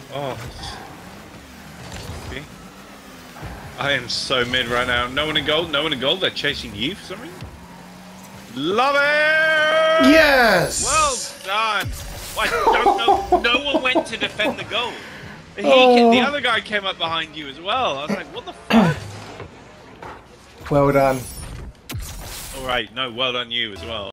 Oh. Okay. I am so mid right now. No one in gold. No one in gold. They're chasing you for some reason. Love it! Yes! Well done. Well, I don't know. No one went to defend the goal. The other guy came up behind you as well. I was like, what the fuck? Well done. All right. No, well done you as well.